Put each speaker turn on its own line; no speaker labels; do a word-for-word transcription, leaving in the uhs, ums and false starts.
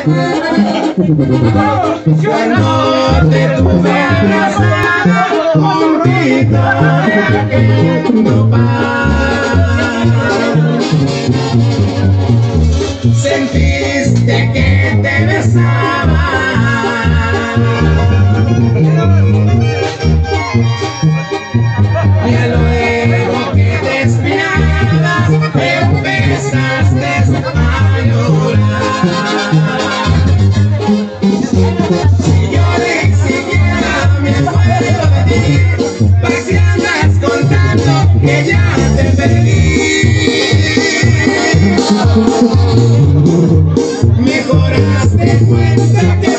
Cuando te tuve abrazado un grito de aquel nopal, sentiste que te besaba y luego que te espinabas empezaste a llorar. Si yo ni siquiera me acuerdo de ti, ¿para qué andas contando que ya te perdí? Mejor hazte cuenta que